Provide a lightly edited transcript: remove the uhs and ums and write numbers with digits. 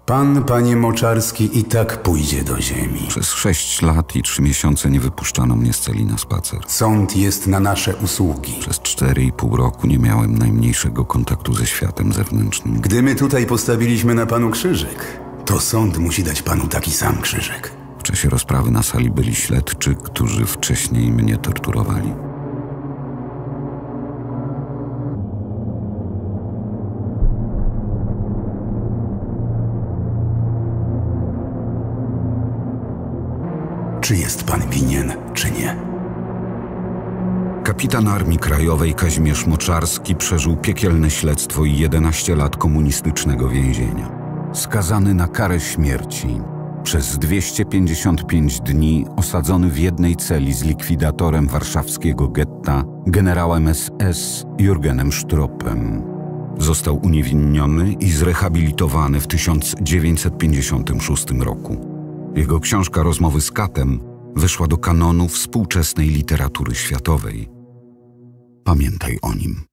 Pan, panie Moczarski, i tak pójdzie do ziemi. Przez 6 lat i 3 miesiące nie wypuszczano mnie z celi na spacer. Sąd jest na nasze usługi. Przez 4,5 roku nie miałem najmniejszego kontaktu ze światem zewnętrznym. Gdy my tutaj postawiliśmy na panu krzyżyk, to sąd musi dać panu taki sam krzyżyk. W czasie rozprawy na sali byli śledczy, którzy wcześniej mnie torturowali. Czy jest pan winien, czy nie? Kapitan Armii Krajowej Kazimierz Moczarski przeżył piekielne śledztwo i 11 lat komunistycznego więzienia. Skazany na karę śmierci, przez 255 dni osadzony w jednej celi z likwidatorem warszawskiego getta, generałem SS Jurgenem Stroppem. Został uniewinniony i zrehabilitowany w 1956 roku. Jego książka Rozmowy z katem weszła do kanonu współczesnej literatury światowej. Pamiętaj o nim.